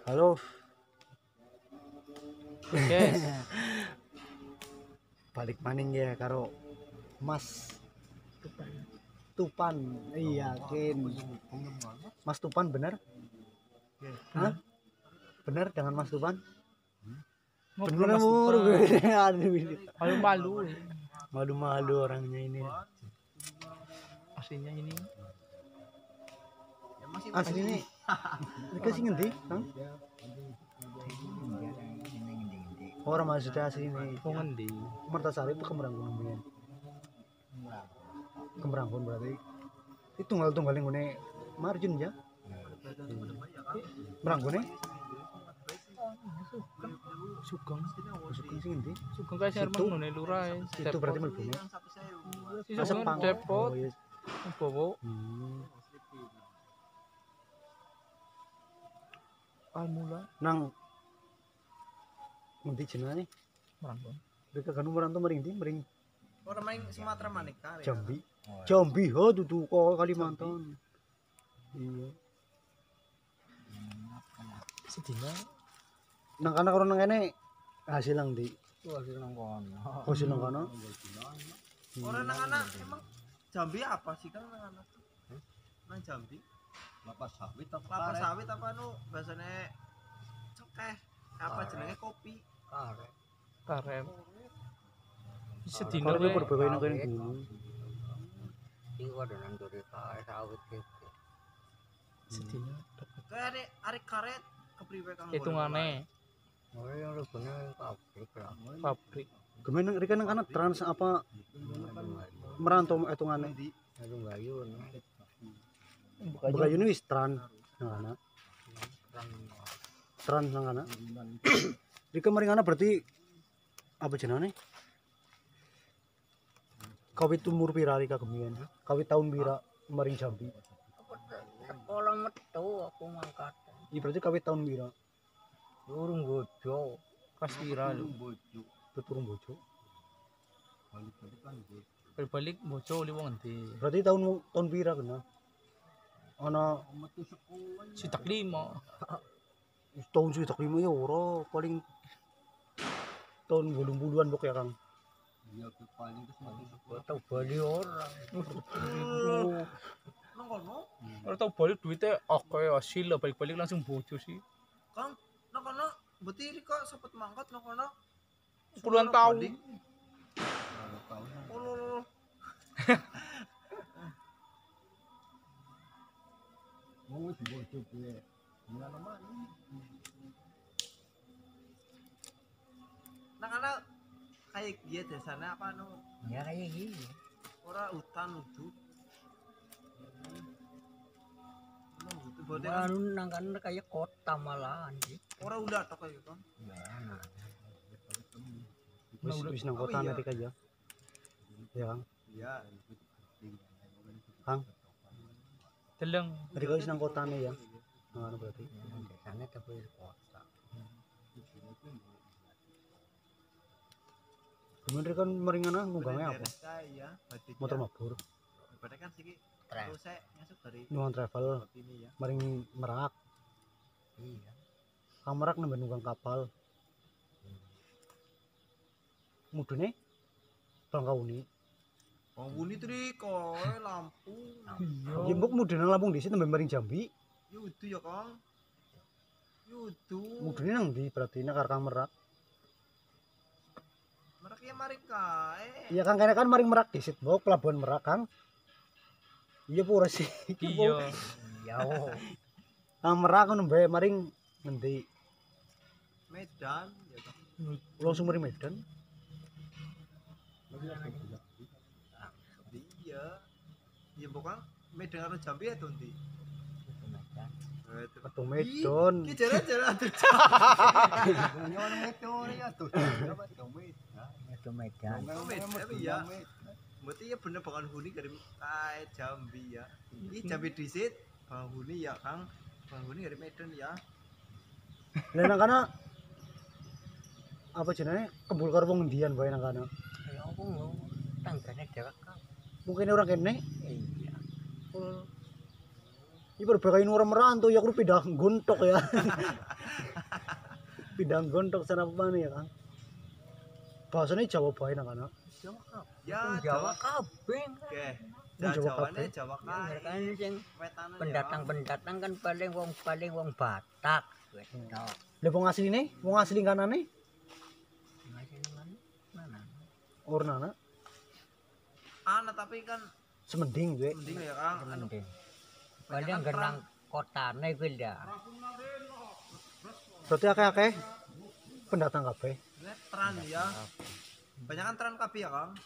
Halo. Yes. Balik maning ya karo Mas Tupan. Iya, Ken. Mas Tupan bener? Hah? Bener dengan Mas Tupan? Bener mur. Aduh ini. Malu-malu. Malu-malu orangnya ini. Aslinya ini. Asli ini. Mereka sih ngendi, Kang? Orang maksudnya asli ini. Wong ngendi? Mertasari itu Kemerangkun mbiyen. Kemerangkun berarti. Itu tunggal-tunggal yang ngene margin ya. Merangkune? Sugeng. Sugeng sing endi? Sugeng kae sing arep ngene lurah. Itu berarti mlebune. Sugeng Depot. Oh iya. Bowo. Almula Nang ngendi jenenge? Merangkon. Mereka kan merantau mering ndi? Mering Orang main Sumatera Manika ya. Jambi. Jambi ho dudu kok Kalimantan. Iya. Sedina Nang kana karo nang kene hasil nang ndi? Hasil nang kono. Hasil nang kana. Orang nang anak emang Jambi apa sih kan nang anak? Nang Jambi. Lapas sawit apa nu bahasane cekeh. Apa jenenge kopi? Karem. Sedina Kalau wae. berbeda nang kene gunung. Iku ada nang dore kae sawit iki. Sedina Kayak arek karet kepriwe Kang? hitungane Oh, yang rupanya pabrik lah. pabrik. Gemen rika nang kana trans apa merantau etungane. Aduh gayu no. Bukan ini wis tran nang kana. Tran nang kana. Rika mering kana berarti apa jenenge? Kawit umur pira rika kemian? Kawit tahun pira mering Jambi? Sekolah metu aku mangkat. Iya berarti kawit tahun pira? Urung bojo. Kelas pira lho. Turun bojo. Balik bojo li wong endi? Berarti tahun pira kena? Ana Sitak 5. tahun swidak 5 ya ora paling tahun 80-an bok ya Kang. Tau bali orang. Nang kono? Ora tau balik duitnya akeh hasil balik-balik langsung bojo sih. Kang, nang kono berarti Rika sempat mangkat nang kono Puluhan tahun. Oh, nang ana kayak dia desana apa nu Ya kayak gini. ora hutan udu. Anu nang kan kayak kota malahan sih. Ora udah tok kayak gitu. Ya. Wis nang kota nanti aja. Ya Kang. Iya. Kang, Deleng. tadi kau wis nang kotane ya. Nang anu berarti. Desanya tapi kota. Kemudian kan meringana ngunggangnya apa? Ya, Motor mabur, berarti kan siki Trek. terus saya masuk dari nungang travel, ini ya. mering Merak. Iya. Kang Merak nambah nunggang kapal. Mudune Bangkauni. Penghuni tuh di koe lampu. Ya mbok mudune nang Lampung dhisik nambah mering Jambi. Yudu ya Kang. Yudu. Mudune nang ndi berarti nang Kang Merak. Mereka mari kae. Iya Kang kene kan mering Merak dhisik mbok pelabuhan Merak Kang. Iya pura sih. Iya. Iya. Oh. Kang Merak ngono mbae maring ngendi? Medan ya Kang. Langsung mering Medan. Iya. Iya bukan Medan karo Jambi ya tuh ndi. Metu Medan. Ki jalan-jalan tuh. Itu Medan. Medan ya. Berarti ya bener bakal huni dari kae Jambi ya. Ini Jambi disit, Penghuni ya Kang. Penghuni dari Medan ya. Lah nang kana apa jenenge kebul karo wong ngendian bae nang kana. Ya aku mau tanggane dewek kan. Mungkin orang kene Iya. ini berbeda ini orang merantau ya aku pindah guntok ya Pindah gondok sana apa nih ya Kang? Bahasanya Jawa bae nang kana. Ya Jawa kabeh. Oke. Jawa Jawane kabeh. Jawa Ya kae. kan sing Wetane ya, pendatang-pendatang kan paling wong Batak. Wis tok. Lah wong asline, wong asli kanane Masih mana? ornana Ana tapi kan semending gue. mending ya Kang. Anu, Mending. Paling genang kotane kuwi lho. Berarti akeh-akeh pendatang kabeh. ini tran ya. Banyakan tran kabeh ya Kang.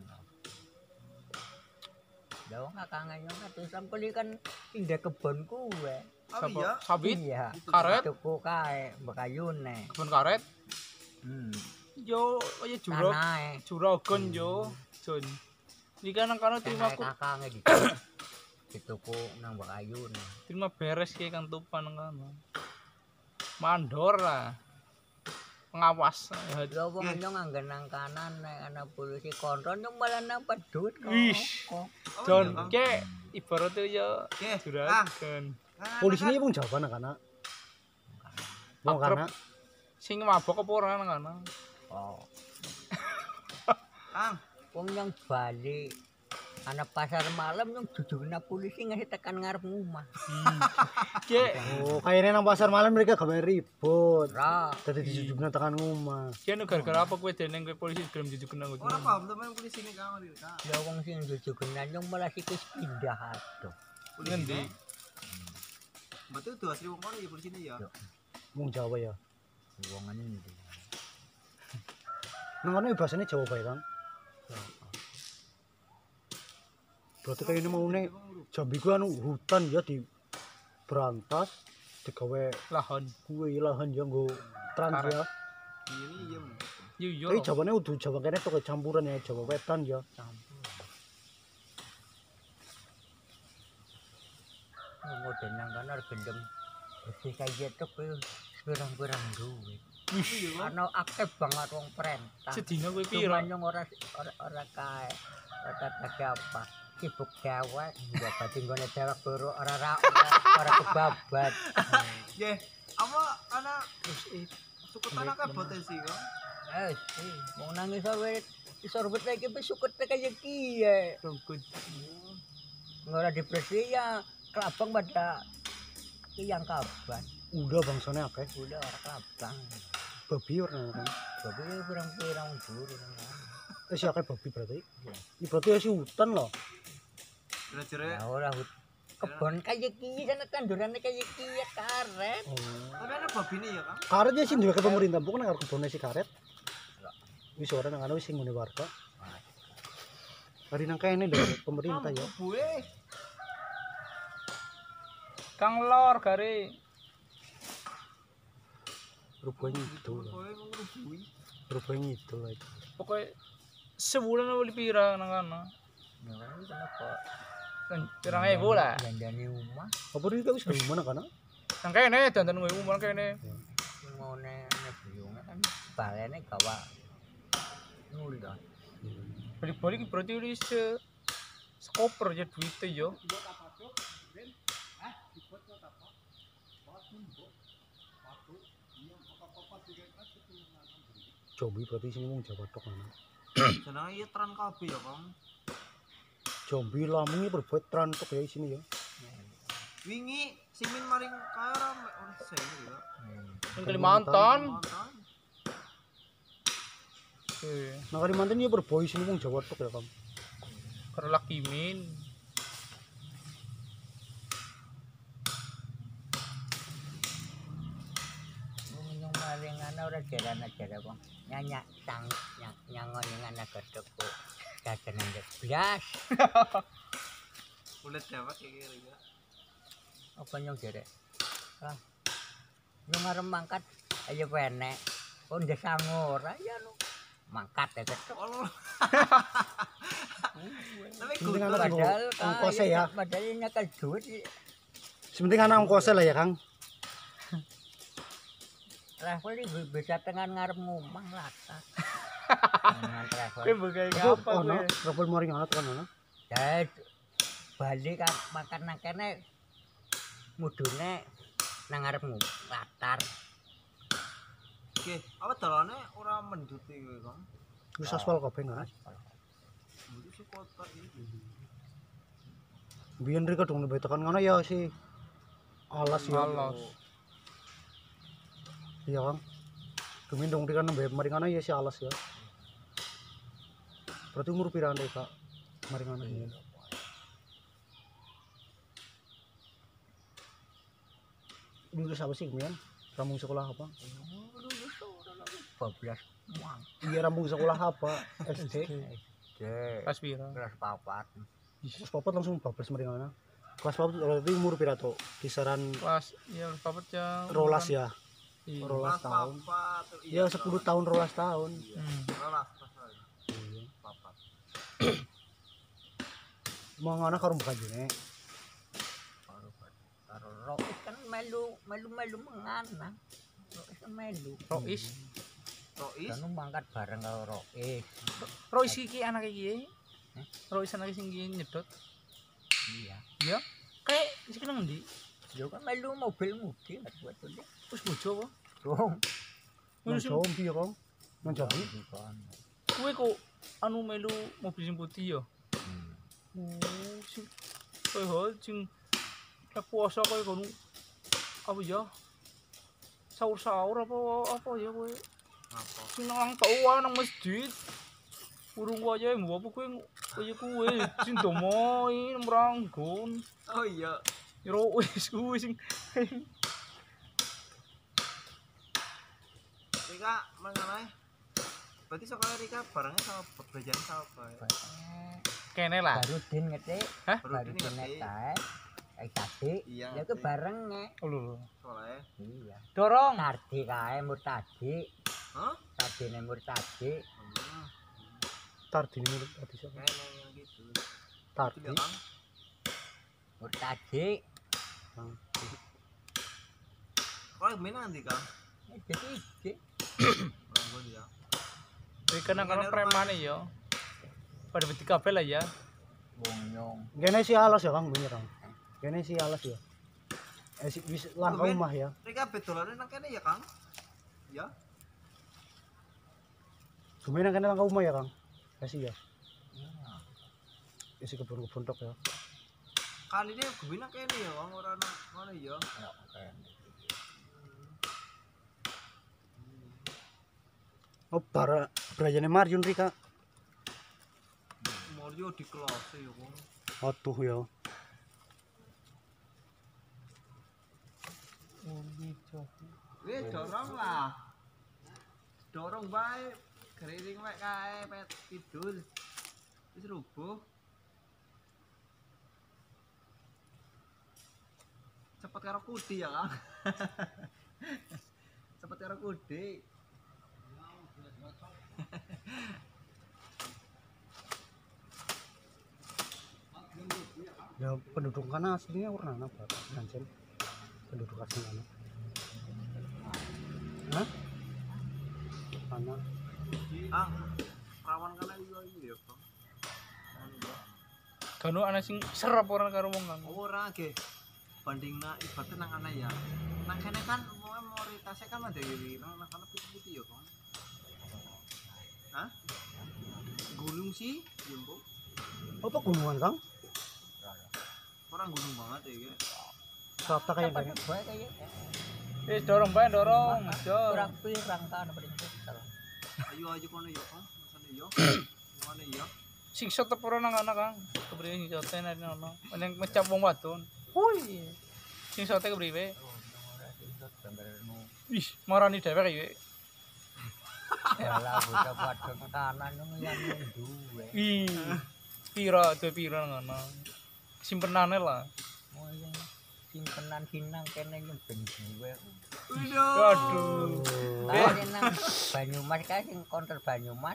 Jauh nggak kangen yang satu sampel kan pindah kebon kue. Oh iya. Sawit, Iya. karet, Tuku kae bekayune. kebun karet. Hmm. Yo, ya jurog, Tanahe. juragon yo, Jon. Iki kan nang kono terima aku, Kakange di. Dituku nang bekayune. terima beres ki Kang Tupan nang kono. Mandor lah. Pengawas. Yo wong yo nganggen nang kanan nek ana polisi kontrol yo malah nang pedut kok. Wish. Oh, Jon, iya, Kang. ke ibaratnya ya Oke. Kang. juragan. Polisine wong Jawa nang kana. Wong Akrab. kana. Sing mabok apa ora nang kono? Oh. Kang. Wong yang balik ana pasar malam yang jujurna polisi ngasih tekan ngarep rumah. Ke, Oh, kayaknya nang pasar malam mereka gawe ribut. Ra. Dadi dijujukna tekan ngomah. ke anu gara-gara apa kowe deneng kowe polisi gelem jujuk nang kowe. Ora paham teman polisi ini Kang. Kang. Ya wong sing jujugan yang malah sikis pindah adoh. Ngendi? Betul tuh asli wong kono ya polisi ini ya. Yo. Wong Jawa ya. Wong endi. Nang kono bahasane Jawa bae, Kang. Berarti kayak ini mau nih Jambi ku anu hutan ya di berantas digawe Lahan. kuwe lahan ya nggo trans ya. Ini iya. Yo yo. Tapi Jawane udah Jawa kene tuh campuran ya Jawa Wetan ya. Model nang kana gendem bersih kaya tok kuwi pirang-pirang duwe. Ana akeh banget wong perintah. Sedina kowe Piro piro? nyong ora kae. Ora apa. Sibuk dewek, ya berarti nggone dewek boro ora kebabat. Nggih. Apa ana sukutan akeh potensi Kang. Mau nangis sorbet lagi besukut kaya kiye. Rungkut. Ngora depresi ya kelabang pada yang kaban. Udah bangsane akeh. Udah ora kelabang. Babi ora kan. Tapi pirang-pirang buru nang. Si akeh babi berarti. Ini berarti ya si hutan loh. Jere-jere. Ya ora kebon kaya kiye sana tandurane kaya kiye karet. Oh. Tapi ana babine ya Kang. Karet ya sih duwe ke pemerintah bukan nang kebone si karet. Wis ora nang ana wis sing ngene warga. Hari nang kene lho pemerintah ya. Buwe. Kang lor gare. Rupanya itu. Kowe ngrubuhi. Rupanya itu lagi. Pokoke sebulan beli pira nang kono. Ya kan kenapa? Kan pirang ewu lah. Dandani rumah Apa ini kita wis dari mana kana? Nang kene dandan kowe umur kene. ngone biyunge kan balene gawa nulda. Balik-balik berarti wis skoper ya duite yo. Jambi berarti sini wong Jawa tok ana. Jenenge iya tran kabeh ya Kang. Jambi Lampung iki berbuat tran tok ya sini ya. Wingi simin maring kaya ora sene ya. Nang Kalimantan. Mantan. Nang Kalimantan ya berbau sini wong Jawa tok ya, Kang. Karo Lakimin. Yung maling ora jalan aja kok. Nyanyak sang nyangon yang anak gedekku. Dadan ndek blas. Kulit dewek iki ya. Apa nyong jere? Ah. Nyong arep mangkat ayo penek. Oh ndek sangor ya no. Mangkat ya gedek. Allah. Tapi Penting kudu anak Padahal ongkosnya ya. Padahal nyakal duit. Sementing ana ongkosnya lah ya, Kang. Travel ini bisa tengah ngarep ngomong latak. Dengan travel. Kowe begawe Apa ngapa ono kowe? travel maring ana tekan ana. Ya balik kan makan nang kene mudune nang ngarep latar. Oke, apa dalane ora mendut iki Kang? Wis aspal kabeh kan. Mendut sih kota iki. Biyen rika dong lebih tekan ngono ya si alas ya. Alas. Iya Kang. Kemin dong rika nembe mari ngono ya si alas ya. Berarti umur pirang deh Kak? Mari ngono ya. Lulus apa sih kemudian? Rambung sekolah apa? Lulus ora lagi 12 muang. Iya rambung sekolah apa? SD. Pas pira? Kelas 4. Kelas papat langsung bablas mari ngono. Kelas papat berarti umur pira tuh? Kisaran Pas ya papat ya. rolas ya. Iya. Rolas tahun. Papat. Ya 10 tahun rolas tahun. Rolas. Iya. Papat. Mau ngono karo bukan jene. Karo Rois kan melu mengana. Rois kan melu. Rois. Rois. Kan mangkat bareng karo Rois. Rois iki anak iki. Rois anak sing iki nyedot. Iya. Ya. Kayak sing nang ndi? Yo kan melu mobil-mobil buat tuh. Wis bojo apa? Dong. Nang Jambi ya, Kang. Nang Jambi. Kowe kok anu melu mobil sing putih ya? Oh, sing kowe sing puasa kowe kono apa ya? Sahur-sahur apa ya kowe? Apa? Sing nang tua nang masjid. Urung wayahe mbok apa kowe kaya kowe sing domoi meranggon. Oh iya. Yo wis kuwi sing Rika mengenai berarti sekolah Rika barangnya sama belajar sama apa? kene lah. Baru din ngetik. Hah? Baru din ngetik. Kayak tadi. Iya. Ya ke bareng nge. Oh lho. Soalnya. Iya. Dorong. Tardi kae murtadi. Hah? Tadine murtadi. Tardi murid tadi siapa? Kayak yang gitu. Tardi. Itu Kang. Murtadi. Kalau gimana nanti Kang? Jadi Ranggon ya. Iki kena karo premane ya. Pada beti kabel lah ya. wong nyong. Kene si alas ya, Kang, bener, Kang. Kene si alas ya. Wis langkah omah ya. Rika bedolane nang kene ya Kang? Ya. Gimana kene langkah omah ya, Kang? Kasih ya. Isi kebun-kebun tok ya. Kali ini gimana kene ya Kang ora nang ngono ya. Oh, brayane Maryun Rika. Mario di kelas ya Kang. Atuh ya. Wis dorong lah. Dorong bae. Keriring wae kae pet kidul. Wis rubuh. Cepet karo kudi ya, Kang. Cepet karo kudi. Ya penduduk kana aslinya warna apa? Kancen. Penduduk asli kana. Hah? Kana. Ah, rawan kana iya ya, Bang. Kanu ana sing serap ora karo wong kan. Ora ge. Bandingna ibaratnya nang ana ya. Nang kene kan mayoritasnya kan mandiri nang kana putih-putih ya, Bang. Hah? Gunung sih, Jumbo. Apa gunungan, Kang? Orang gunung banget ya, Ge. Kata kayak Dapat gini. bae kayak Wis dorong bae dorong. Aja. pirang kan paling salah. Ayo kono ya, Kang. Sana ya. Mana ya? Sing shot apa ora nang ana Kang? Kepriwe sing shot nang ono. Ning mecap wong wadon. Hui. Sing shot kepriwe? Ih, marani dhewek iki. Yalah bocah padha kanan yang duwe. Ih. Pira duwe pira nang ana. Simpenane lah. Oh yang simpenan hinang kene yang ben duwe. Waduh. Lah nang Banyumas kae sing konter Banyumas.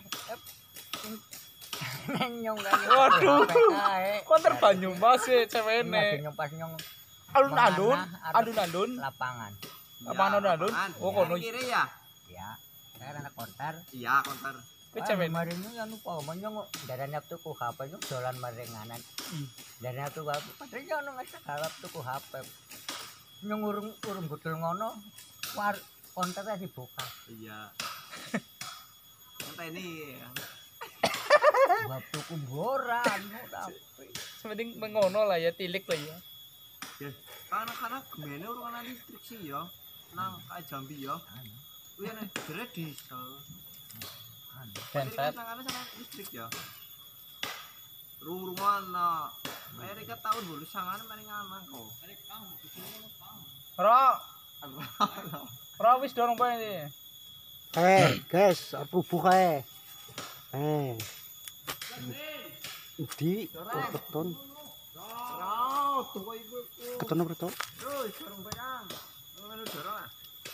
Nyong kan. Waduh. Konter Banyumas e cewene. Nyong pas nyong Alun-alun, alun-alun. lapangan. Apaan alun-alun? Oh kono. Kiri ya? Ya. Saya anak konter. Iya, konter. Kuwi cewek. Kemarin ini anu apa nyong darane tuku HP nyong dolan marenganan. Darane tuku HP. Padahal nyong nggak segalap tuku HP. Nyong urung budul ngono. kontaknya dibuka. Iya. Ngenteni. Waktu kuburan tapi Sepenting mengono lah ya, tilik lah ya. Karena gemene urunan listrik sih ya. Nang kae Jambi ya. Kuwi nek jere diesel. Genset. Nang sana listrik ya. Rumah nah. Mereka tahun 2009 maring anak kok. Ora wis dorong pae iki. Guys, rubuh kae. Di beton. Tuwa ibu. Keton apa to? Terus dorong bayang. Ngono dorong.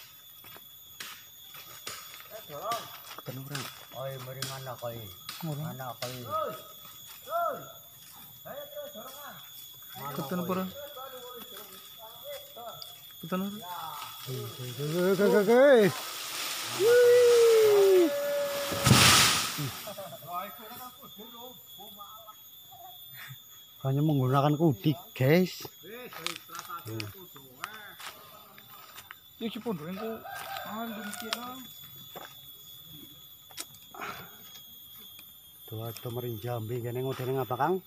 Dorong. Keton ora. oi mari mana koi. Mana koi. Ayo terus dorong ah. Keton apa ora? Keton ora? Guys. Hanya menggunakan kudik, guys. Iki pun engko anu kira. Tuh ada maring Jambi kene ngudene ngapa, Kang?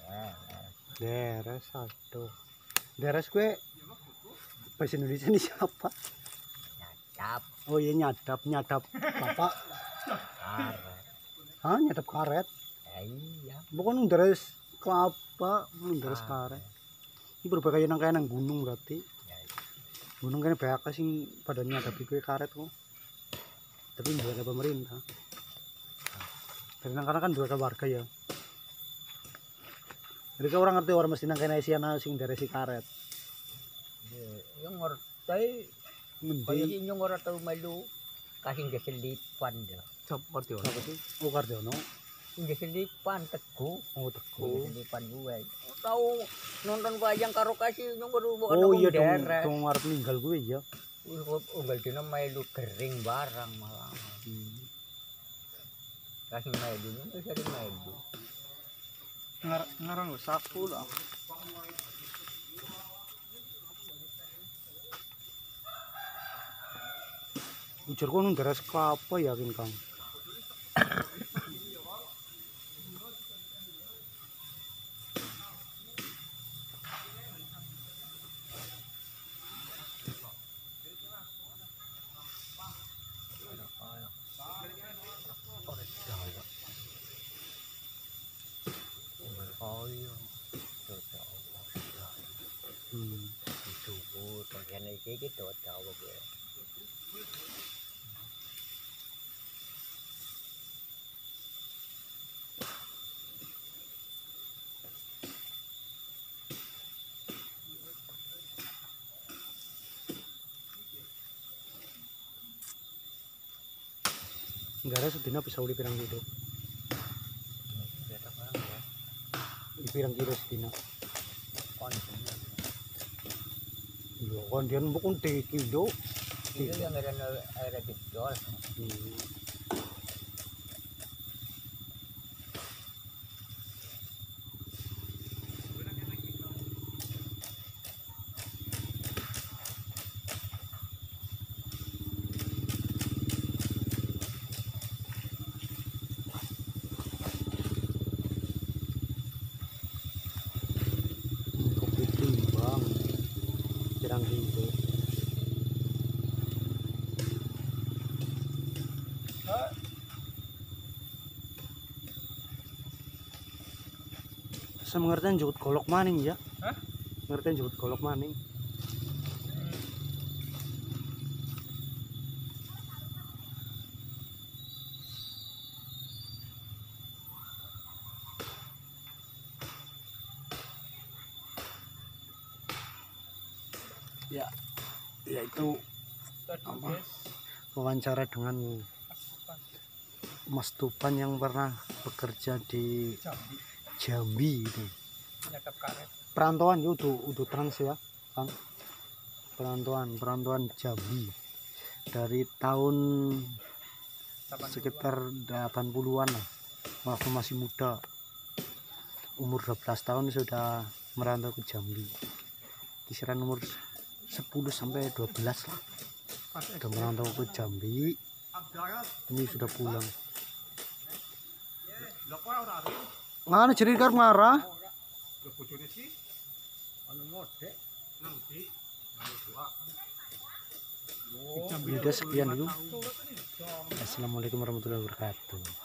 Deres aduh. Deres gue bahasa Indonesia ini siapa? Cap Oh iya nyadap Bapak. karet. Hah, nyadap karet. Iya. Bukan deres kelapa, deres karet. Ini berbagai nang gunung berarti. Gunung kene banyak sing pada nyadapi gue karet kok. Tapi enggak ada pemerintah. Karena kan dua warga ya. Jadi orang ngerti orang mesti nang kene isiana sing deresi karet. Yang ngerti Ngendi? kaya sing nyong ora tau melu kasing geselipan dah. Cepet yo. Apa sih? Oh Kardiono. Sing geselipan teguh. Oh Teguh. Geselipan gue. Tahu nonton wayang karo kasih nyong baru Oh iya dong arep ninggal gue ya. Unggal dina melu kering barang malah. Kasih melu nyong sering melu. Ngarang lho sapu lah. Ujar kono deres kelapa yakin Kang. Oh iya. Subuh bagian iki gitu tahu gue. Enggak ada sedina bisa uli pirang kilo. Pirang kilo sedina. Iya kan dia bukan 3 kilo. Itu yang ada didol. Kopi timbang. Pirang kilo. Saya mengerti jukut golok maning ya. Hah? Mengerti jukut golok maning. Ya, yaitu Tadi guys, wawancara dengan Mas Tupan yang pernah bekerja di Jambi Jambi itu. nyadap karet. Perantauan itu udah trans ya, Kang. Perantauan Jambi dari tahun sekitar 80-an lah. Waktu masih muda. Umur 12 tahun sudah merantau ke Jambi. Kisaran umur 10 sampai 12 lah. udah merantau ke Jambi, ini sudah pulang. Ngana jadi kar marah. Udah sekian dulu. Assalamualaikum warahmatullahi wabarakatuh.